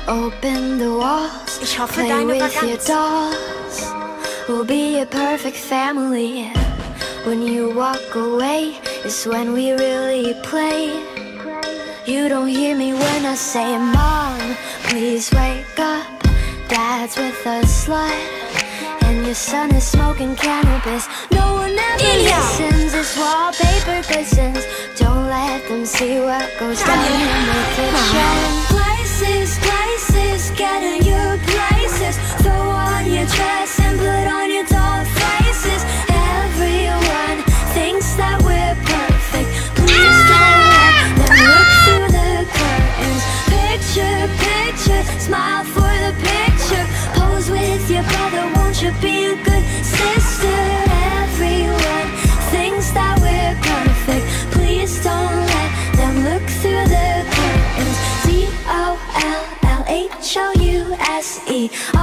Open the walls, Ich hoffe, play deine war with your ganz. dolls. We'll be a perfect family. When you walk away is when we really play. You don't hear me when I say, Mom, please wake up. Dad's with a slut, and your son is smoking cannabis. No one ever listens, this wallpaper glistens. Don't let them see what goes down in the kitchen. Places, places, get in your places. Throw on your dress and put on your doll faces. Everyone thinks that we're perfect. Please don't let them look through the curtains. Picture, picture, smile for the picture. Pose with your brother, won't you be a good sister? Everyone thinks that we're perfect. Please don't let them look through the curtains. DOLLHOUSE